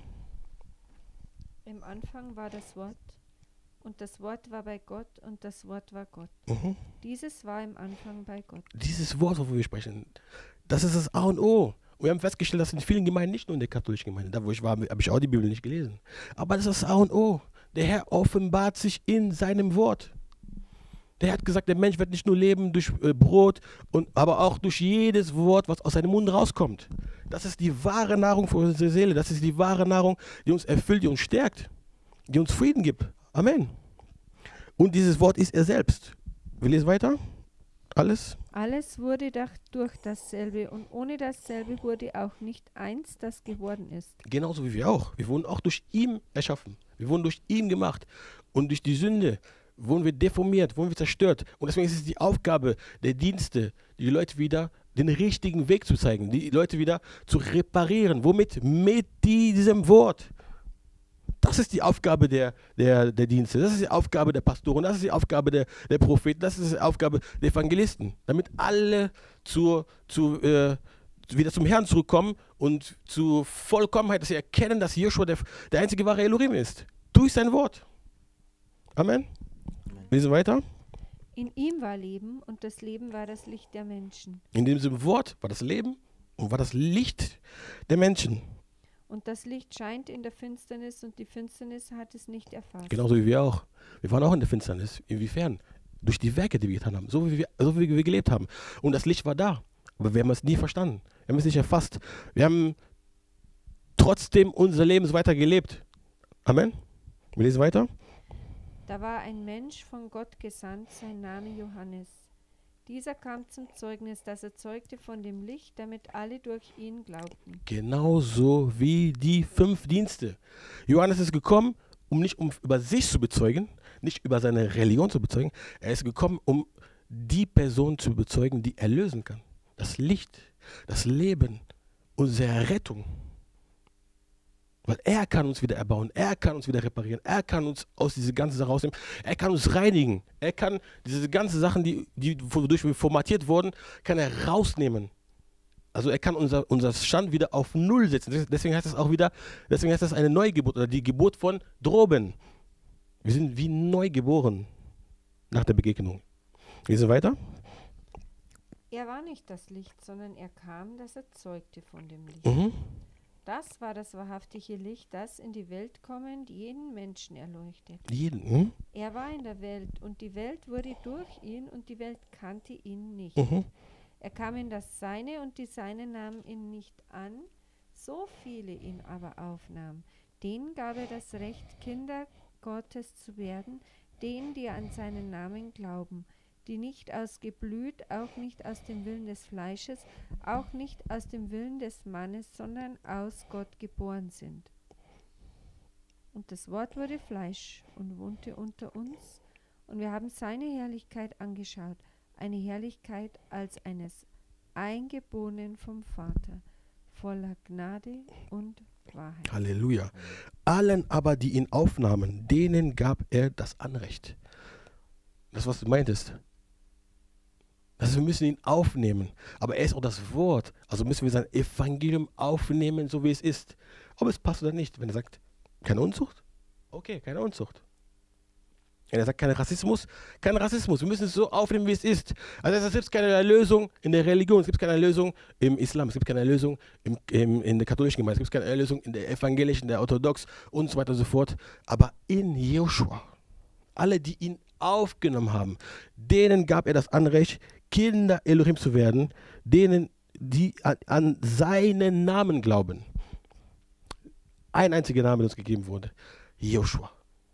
Im Anfang war das Wort, und das Wort war bei Gott, und das Wort war Gott. Mhm. Dieses war im Anfang bei Gott. Dieses Wort, wovon wir sprechen, das ist das A und O. Und wir haben festgestellt, dass in vielen Gemeinden, nicht nur in der katholischen Gemeinde, da wo ich war, habe ich auch die Bibel nicht gelesen. Aber das ist das A und O. Der Herr offenbart sich in seinem Wort. Der hat gesagt, der Mensch wird nicht nur leben durch äh, Brot, und, aber auch durch jedes Wort, was aus seinem Mund rauskommt. Das ist die wahre Nahrung für unsere Seele. Das ist die wahre Nahrung, die uns erfüllt, die uns stärkt, die uns Frieden gibt. Amen. Und dieses Wort ist er selbst. Wir lesen weiter. Alles. Alles wurde durch dasselbe, und ohne dasselbe wurde auch nicht eins, das geworden ist. Genauso wie wir auch. Wir wurden auch durch ihn erschaffen. Wir wurden durch ihn gemacht. Und durch die Sünde wurden wir deformiert, wurden wir zerstört. Und deswegen ist es die Aufgabe der Dienste, die Leute wieder den richtigen Weg zu zeigen, die Leute wieder zu reparieren. Womit? Mit diesem Wort. Das ist die Aufgabe der, der, der Dienste, das ist die Aufgabe der Pastoren, das ist die Aufgabe der, der Propheten, das ist die Aufgabe der Evangelisten, damit alle zur, zu, äh, wieder zum Herrn zurückkommen und zur Vollkommenheit, dass sie erkennen, dass Jeschua der, der einzige wahre Elohim ist, durch sein Wort. Amen. Amen. Lesen weiter. In ihm war Leben, und das Leben war das Licht der Menschen. In diesem Wort war das Leben und war das Licht der Menschen. Und das Licht scheint in der Finsternis, und die Finsternis hat es nicht erfasst. Genauso wie wir auch. Wir waren auch in der Finsternis. Inwiefern? Durch die Werke, die wir getan haben. So wie wir, so wie wir gelebt haben. Und das Licht war da. Aber wir haben es nie verstanden. Wir haben es nicht erfasst. Wir haben trotzdem unser Leben so weiter gelebt. Amen. Wir lesen weiter. Da war ein Mensch von Gott gesandt, sein Name Johannes. Dieser kam zum Zeugnis, das er zeugte von dem Licht, damit alle durch ihn glaubten. Genauso wie die fünf Dienste. Johannes ist gekommen, um nicht um über sich zu bezeugen, nicht über seine Religion zu bezeugen. Er ist gekommen, um die Person zu bezeugen, die erlösen kann. Das Licht, das Leben, unsere Rettung. Weil er kann uns wieder erbauen, er kann uns wieder reparieren, er kann uns aus dieser ganzen Sache rausnehmen, er kann uns reinigen, er kann diese ganzen Sachen, die, die wodurch wir formatiert wurden, kann er rausnehmen. Also er kann unser, unser Stand wieder auf Null setzen. Deswegen heißt das auch wieder, deswegen heißt das eine Neugeburt oder die Geburt von droben. Wir sind wie neu geboren nach der Begegnung. Lesen wir weiter. Er war nicht das Licht, sondern er kam, dass er zeugte von dem Licht. Mhm. Das war das wahrhaftige Licht, das in die Welt kommend jeden Menschen erleuchtet. Jeden. Mhm. Er war in der Welt, und die Welt wurde durch ihn, und die Welt kannte ihn nicht. Mhm. Er kam in das Seine, und die Seinen nahmen ihn nicht an, so viele ihn aber aufnahmen. Denen gab er das Recht, Kinder Gottes zu werden, denen, die an seinen Namen glauben, die nicht aus Geblüt, auch nicht aus dem Willen des Fleisches, auch nicht aus dem Willen des Mannes, sondern aus Gott geboren sind. Und das Wort wurde Fleisch und wohnte unter uns, und wir haben seine Herrlichkeit angeschaut, eine Herrlichkeit als eines Eingeborenen vom Vater, voller Gnade und Wahrheit. Halleluja. Allen aber, die ihn aufnahmen, denen gab er das Anrecht. Das, was du meintest. Also wir müssen ihn aufnehmen. Aber er ist auch das Wort. Also müssen wir sein Evangelium aufnehmen, so wie es ist. Ob es passt oder nicht. Wenn er sagt, keine Unzucht? Okay, keine Unzucht. Wenn er sagt, kein Rassismus? Kein Rassismus. Wir müssen es so aufnehmen, wie es ist. Also es gibt keine Lösung in der Religion, es gibt keine Lösung im Islam, es gibt keine Lösung im, im, in der katholischen Gemeinde, es gibt keine Lösung in der evangelischen, der Orthodox und so weiter und so fort. Aber in Joshua, alle, die ihn aufgenommen haben, denen gab er das Anrecht, Kinder Elohim zu werden, denen, die an, an seinen Namen glauben. Ein einziger Name, der uns gegeben wurde. Joshua.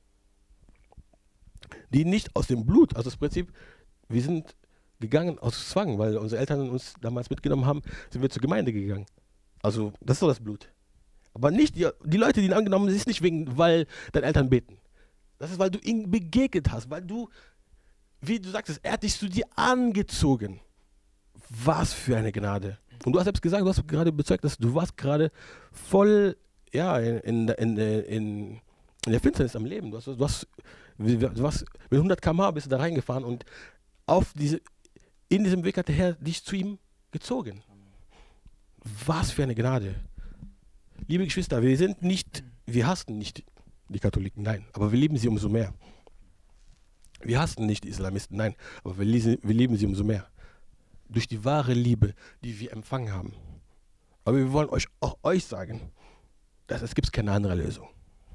Die nicht aus dem Blut, also das Prinzip, wir sind gegangen aus Zwang, weil unsere Eltern uns damals mitgenommen haben, sind wir zur Gemeinde gegangen. Also das ist doch das Blut. Aber nicht, die, die Leute, die ihn angenommen haben, ist nicht wegen, weil deine Eltern beten. Das ist, weil du ihm begegnet hast, weil du, wie du sagst, er hat dich zu dir angezogen. Was für eine Gnade. Und du hast selbst gesagt, du hast gerade bezeugt, dass du warst gerade voll, ja, in, in, in, in, in der Finsternis am Leben. Du hast, du hast, du hast mit hundert Kilometer pro Stunde bist du da reingefahren und auf diese, in diesem Weg hat der Herr dich zu ihm gezogen. Was für eine Gnade. Liebe Geschwister, wir sind nicht, wir hassen nicht die Katholiken, nein, aber wir lieben sie umso mehr. Wir hassen nicht die Islamisten, nein, aber wir, lieben, wir lieben sie umso mehr. Durch die wahre Liebe, die wir empfangen haben. Aber wir wollen euch auch euch sagen, dass es gibt keine andere Lösung.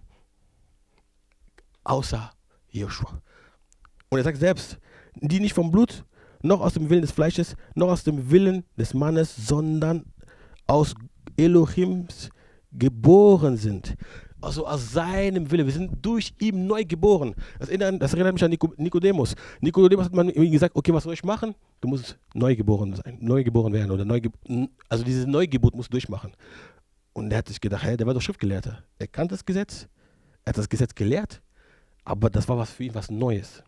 Außer Joshua. Und er sagt selbst, die nicht vom Blut, noch aus dem Willen des Fleisches, noch aus dem Willen des Mannes, sondern aus Elohims geboren sind. Also aus seinem Wille. Wir sind durch ihn neu geboren. Das erinnert, das erinnert mich an Nikodemus. Nikodemus hat man ihm gesagt, okay, was soll ich machen? Du musst neu geboren sein, neu geboren werden. Oder neu, also diese Neugeburt musst du durchmachen. Und er hat sich gedacht, hey, der war doch Schriftgelehrter. Er kannte das Gesetz, er hat das Gesetz gelehrt, aber das war was für ihn was Neues.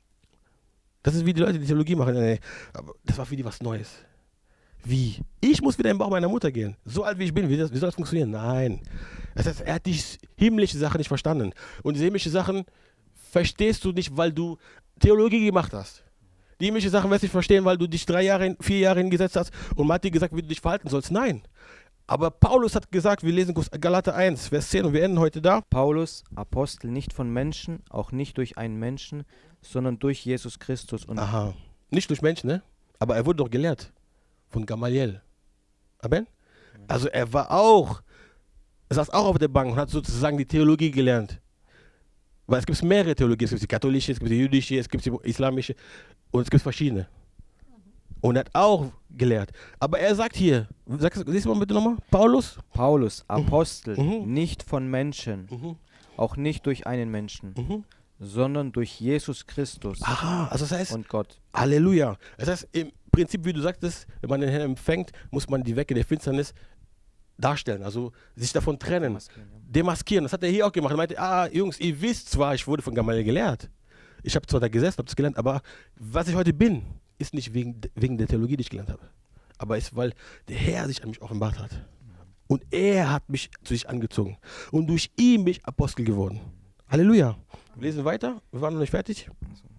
Das ist wie die Leute, die Theologie machen. Nee, aber das war für die was Neues. Wie? Ich muss wieder im Bauch meiner Mutter gehen. So alt wie ich bin, wie, das, wie soll das funktionieren? Nein. Das heißt, er hat die himmlische Sache nicht verstanden. Und diese himmlische Sachen verstehst du nicht, weil du Theologie gemacht hast. Die himmlische Sachen wirst du nicht verstehen, weil du dich drei Jahre, vier Jahre hingesetzt hast und man hat dir gesagt, wie du dich verhalten sollst. Nein. Aber Paulus hat gesagt, wir lesen Galater eins, Vers zehn und wir enden heute da. Paulus, Apostel, nicht von Menschen, auch nicht durch einen Menschen, sondern durch Jesus Christus. Und Aha. Nicht durch Menschen, ne? Aber er wurde doch gelehrt. Von Gamaliel. Amen? Also er war auch, er saß auch auf der Bank und hat sozusagen die Theologie gelernt. Weil es gibt mehrere Theologien, es gibt die katholische, es gibt die jüdische, es gibt die islamische und es gibt verschiedene. Und er hat auch gelehrt. Aber er sagt hier, sag, siehst du mal bitte nochmal, Paulus? Paulus, Apostel, Mhm. nicht von Menschen, Mhm. auch nicht durch einen Menschen, Mhm. sondern durch Jesus Christus Aha, also das heißt, und Gott. Halleluja. Das heißt, im Prinzip, wie du sagtest, wenn man den Herrn empfängt, muss man die Werke der Finsternis darstellen, also sich davon trennen, Demaskieren, ja. demaskieren. Das hat er hier auch gemacht. Er meinte, ah, Jungs, ihr wisst zwar, ich wurde von Gamaliel gelehrt. Ich habe zwar da gesessen, habe das gelernt, aber was ich heute bin, ist nicht wegen, wegen der Theologie, die ich gelernt habe. Aber ist, weil der Herr sich an mich offenbart hat. Und er hat mich zu sich angezogen. Und durch ihn bin ich Apostel geworden. Halleluja. Wir lesen weiter. Wir waren noch nicht fertig.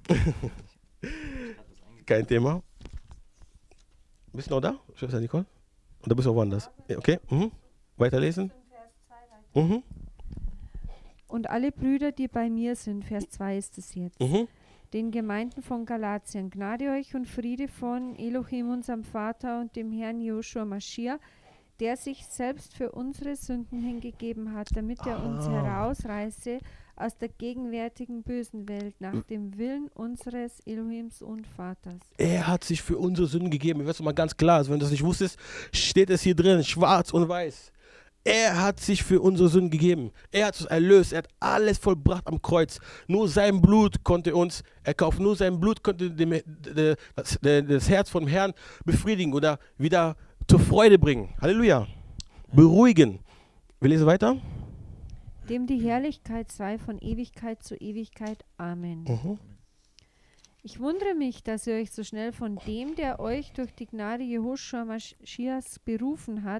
Kein Thema. Bist du noch da, Schwester Nicole? Oder bist du auch woanders? Okay. Mhm. Weiterlesen. Mhm. Und alle Brüder, die bei mir sind, Vers zwei ist es jetzt, Mhm. den Gemeinden von Galatien, Gnade euch und Friede von Elohim, unserem Vater und dem Herrn Joshua Maschiach, der sich selbst für unsere Sünden hingegeben hat, damit er uns Ah. herausreiße aus der gegenwärtigen bösen Welt nach dem Willen unseres Elohims und Vaters. Er hat sich für unsere Sünden gegeben. Ich weiß mal ganz klar, also wenn du das nicht wusstest, steht es hier drin, schwarz und weiß. Er hat sich für unsere Sünden gegeben. Er hat uns erlöst. Er hat alles vollbracht am Kreuz. Nur sein Blut konnte uns erkaufen. Nur sein Blut konnte dem, de, das, de, das Herz vom Herrn befriedigen oder wieder zur Freude bringen. Halleluja. Beruhigen. Wir lesen weiter. Dem die Herrlichkeit sei von Ewigkeit zu Ewigkeit. Amen. Mhm. Ich wundere mich, dass ihr euch so schnell von dem, der euch durch die Gnade Jehoshua Maschiachs berufen hat,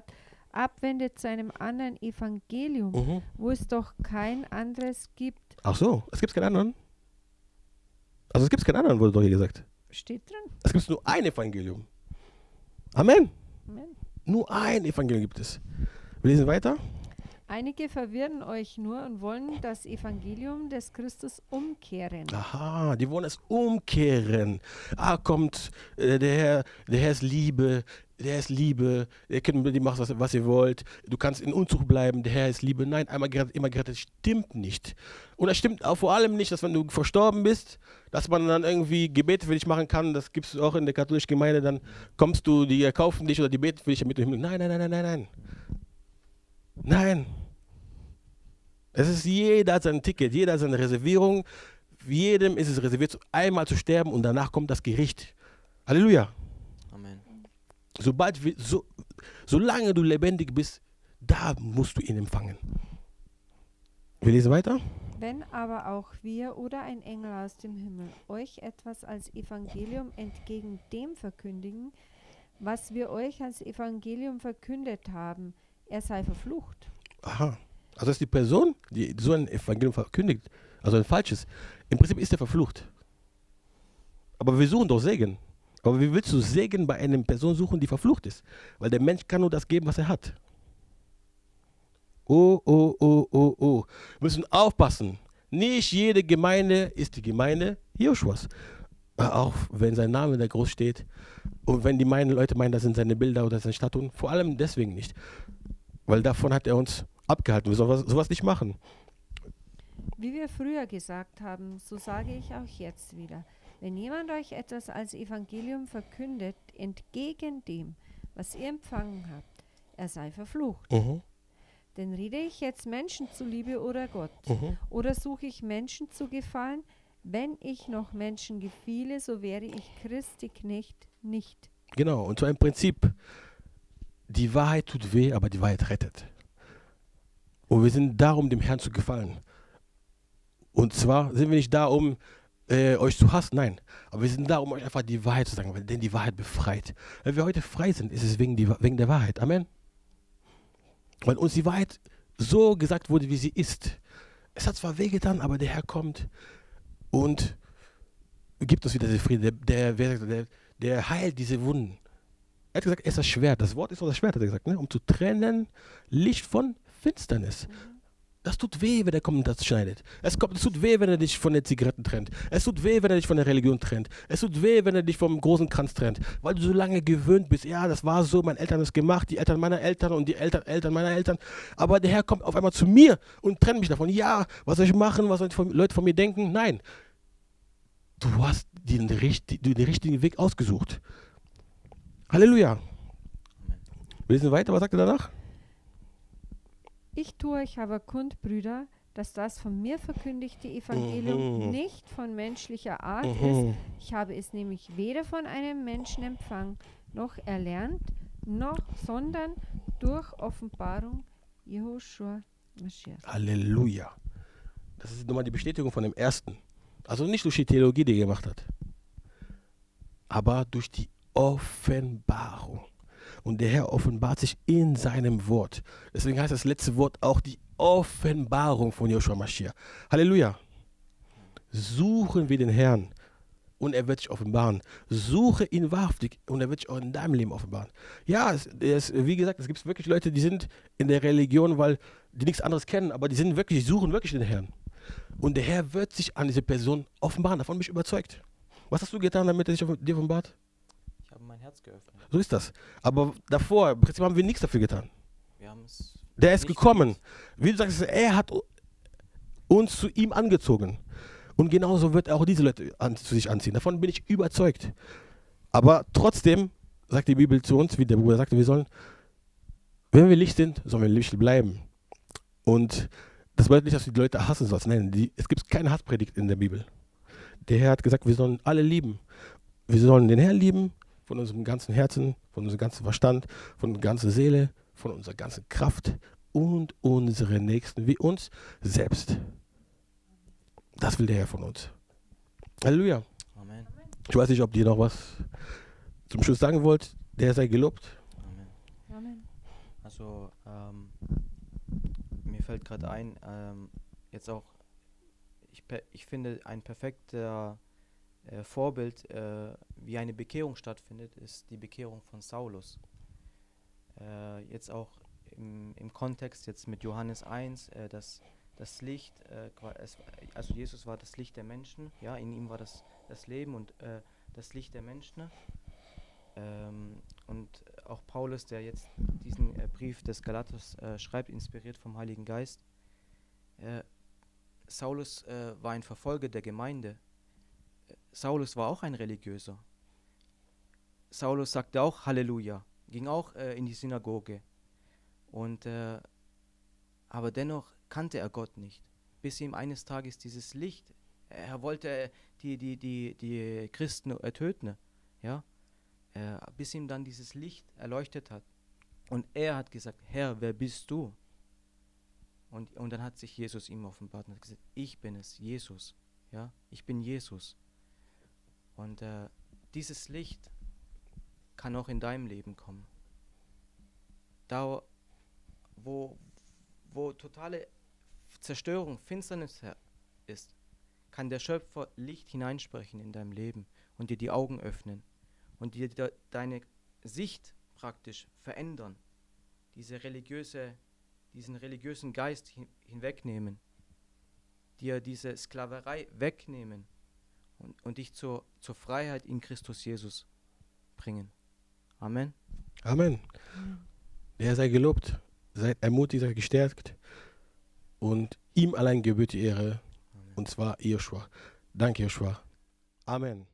abwendet zu einem anderen Evangelium, Mhm. wo es doch kein anderes gibt. Ach so, es gibt keinen anderen? Also es gibt keinen anderen, wurde doch hier gesagt. Steht drin. Es gibt nur ein Evangelium. Amen. Amen. Nur ein Evangelium gibt es. Wir lesen weiter. Einige verwirren euch nur und wollen das Evangelium des Christus umkehren. Aha, die wollen es umkehren. Ah, kommt, äh, der Herr, der Herr ist Liebe, der Herr ist Liebe, ihr könnt mit ihm machen, was, was ihr wollt, du kannst in Unzucht bleiben, der Herr ist Liebe. Nein, einmal gerettet, immer gerettet, stimmt nicht. Und es stimmt auch vor allem nicht, dass wenn du verstorben bist, dass man dann irgendwie Gebete für dich machen kann, das gibt es auch in der katholischen Gemeinde, dann kommst du, die kaufen dich oder die beten für dich damit du Himmel. Nein, nein, nein, nein, nein, nein. Nein. Es ist jeder hat sein Ticket, jeder hat seine Reservierung. Jedem ist es reserviert, einmal zu sterben und danach kommt das Gericht. Halleluja. Amen. Sobald wir, so, solange du lebendig bist, da musst du ihn empfangen. Wir lesen weiter. Wenn aber auch wir oder ein Engel aus dem Himmel euch etwas als Evangelium entgegen dem verkündigen, was wir euch als Evangelium verkündet haben, er sei verflucht. Aha. Also das ist die Person, die so ein Evangelium verkündigt, also ein falsches. Im Prinzip ist er verflucht. Aber wir suchen doch Segen. Aber wie willst du Segen bei einer Person suchen, die verflucht ist? Weil der Mensch kann nur das geben, was er hat. Oh, oh, oh, oh, oh. Wir müssen aufpassen. Nicht jede Gemeinde ist die Gemeinde Joshuas. Auch wenn sein Name da groß steht. Und wenn die meinen, Leute meinen, das sind seine Bilder oder seine Statuen. Vor allem deswegen nicht. Weil davon hat er uns abgehalten. Wir sollen sowas nicht machen. Wie wir früher gesagt haben, so sage ich auch jetzt wieder. Wenn jemand euch etwas als Evangelium verkündet, entgegen dem, was ihr empfangen habt, er sei verflucht. Mhm. Denn rede ich jetzt Menschen zuliebe oder Gott? Mhm. Oder suche ich Menschen zu gefallen? Wenn ich noch Menschen gefiele, so wäre ich Christi Knecht nicht. Genau, und zwar im Prinzip, die Wahrheit tut weh, aber die Wahrheit rettet. Und wir sind da, um dem Herrn zu gefallen. Und zwar sind wir nicht da, um äh, euch zu hassen, nein. Aber wir sind da, um euch einfach die Wahrheit zu sagen, weil denn die Wahrheit befreit. Wenn wir heute frei sind, ist es wegen, die, wegen der Wahrheit. Amen. Weil uns die Wahrheit so gesagt wurde, wie sie ist. Es hat zwar wehgetan, aber der Herr kommt und gibt uns wieder den Frieden. Der, der, der, der heilt diese Wunden. Er hat gesagt, er ist das Schwert. Das Wort ist auch das Schwert, hat er gesagt, ne? Um zu trennen Licht von Finsternis. Das tut weh, wenn er kommt und das schneidet. Es, kommt, es tut weh, wenn er dich von den Zigaretten trennt. Es tut weh, wenn er dich von der Religion trennt. Es tut weh, wenn er dich vom großen Kranz trennt. Weil du so lange gewöhnt bist. Ja, das war so, meine Eltern haben es gemacht, die Eltern meiner Eltern und die Eltern, Eltern meiner Eltern. Aber der Herr kommt auf einmal zu mir und trennt mich davon. Ja, was soll ich machen? Was sollen die Leute von mir denken? Nein. Du hast den, den richtigen Weg ausgesucht. Halleluja. Wir lesen weiter. Was sagt er danach? Ich tue euch aber kund, Brüder, dass das von mir verkündigte Evangelium Mhm. nicht von menschlicher Art Mhm. ist. Ich habe es nämlich weder von einem Menschen empfangen, noch erlernt, noch, sondern durch Offenbarung Jehoschua Maschiach. Halleluja. Das ist nochmal die Bestätigung von dem ersten. Also nicht durch die Theologie, die er gemacht hat, aber durch die Offenbarung. Und der Herr offenbart sich in seinem Wort. Deswegen heißt das letzte Wort auch die Offenbarung von Jehoschua Maschiach. Halleluja. Suchen wir den Herrn und er wird sich offenbaren. Suche ihn wahrhaftig und er wird sich auch in deinem Leben offenbaren. Ja, es, es, wie gesagt, es gibt wirklich Leute, die sind in der Religion, weil die nichts anderes kennen, aber die sind wirklich, die suchen wirklich den Herrn. Und der Herr wird sich an diese Person offenbaren. Davon bin ich überzeugt. Was hast du getan, damit er sich dir offenbart? Ich habe mein Herz geöffnet. So ist das. Aber davor, im Prinzip haben wir nichts dafür getan. Wir haben es Der ist nicht gekommen. verdient. Wie du sagst, er hat uns zu ihm angezogen. Und genauso wird er auch diese Leute an, zu sich anziehen. Davon bin ich überzeugt. Aber trotzdem sagt die Bibel zu uns, wie der Bruder sagte, wir sollen, wenn wir Licht sind, sollen wir Licht bleiben. Und das bedeutet nicht, dass du die Leute hassen sollst. Nein, die, es gibt keine Hasspredigt in der Bibel. Der Herr hat gesagt, wir sollen alle lieben. Wir sollen den Herrn lieben, von unserem ganzen Herzen, von unserem ganzen Verstand, von unserer ganzen Seele, von unserer ganzen Kraft und unsere Nächsten wie uns selbst. Das will der Herr von uns. Halleluja. Amen. Ich weiß nicht, ob ihr noch was zum Schluss sagen wollt. Der Herr sei gelobt. Amen. Amen. Also ähm, mir fällt gerade ein, ähm, jetzt auch, ich, pe- ich finde ein perfekter äh, Vorbild, äh, wie eine Bekehrung stattfindet, ist die Bekehrung von Saulus. Äh, jetzt auch im, im Kontext jetzt mit Johannes eins, äh, das, das Licht, äh, qua- es, also Jesus war das Licht der Menschen, ja, in ihm war das, das Leben und äh, das Licht der Menschen. Ähm, und auch Paulus, der jetzt diesen äh, Brief des Galaters äh, schreibt, inspiriert vom Heiligen Geist. Äh, Saulus äh, war ein Verfolger der Gemeinde. Äh, Saulus war auch ein Religiöser. Saulus sagte auch Halleluja, ging auch äh, in die Synagoge. Und, äh, aber dennoch kannte er Gott nicht, bis ihm eines Tages dieses Licht, er wollte äh, die, die, die, die Christen äh, töten, ja, äh, bis ihm dann dieses Licht erleuchtet hat. Und er hat gesagt, Herr, wer bist du? Und, und dann hat sich Jesus ihm offenbart und hat gesagt, ich bin es, Jesus. Ja, ich bin Jesus. Und äh, dieses Licht kann auch in deinem Leben kommen. Da, wo, wo totale Zerstörung, Finsternis her- ist, kann der Schöpfer Licht hineinsprechen in deinem Leben und dir die Augen öffnen und dir de, deine Sicht praktisch verändern, diese religiöse, diesen religiösen Geist hin, hinwegnehmen, dir diese Sklaverei wegnehmen und, und dich zur, zur Freiheit in Christus Jesus bringen. Amen. Amen. Der sei gelobt, seid ermutigt, seid gestärkt und ihm allein gebührt die Ehre, Amen. und zwar Joshua. Danke, Joshua. Amen.